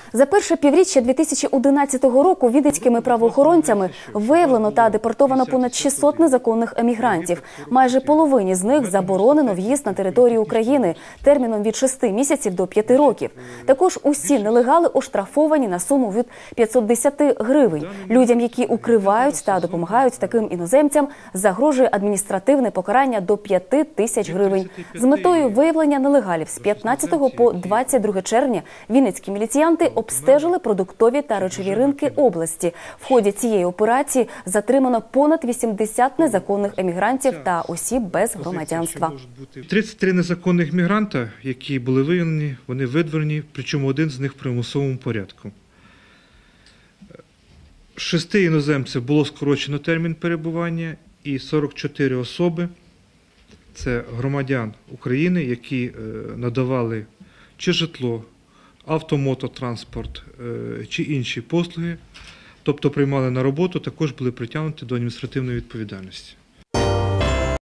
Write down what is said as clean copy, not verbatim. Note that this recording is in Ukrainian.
За перше півріччя 2011 року вінницькими правоохоронцями виявлено та депортовано понад 600 незаконних емігрантів. Майже половині з них заборонено в'їзд на територію України терміном від 6 місяців до 5 років. Також усі нелегали оштрафовані на суму від 510 гривень. Людям, які укривають та допомагають таким іноземцям, загрожує адміністративне покарання до 5 тисяч гривень. З метою виявлення нелегалів з 15 по 22 червня вінницькі міліціянти обстежили продуктові та речові ринки області. В ході цієї операції затримано понад 80 незаконних емігрантів та осіб без громадянства. 33 незаконних мігранта, які були виявлені, вони видворені, причому один з них в примусовому порядку. 6 іноземців було скорочено термін перебування і 44 особи – це громадян України, які надавали чи житло, автомототранспорт чи інші послуги, тобто приймали на роботу, також були притягнуті до адміністративної відповідальності.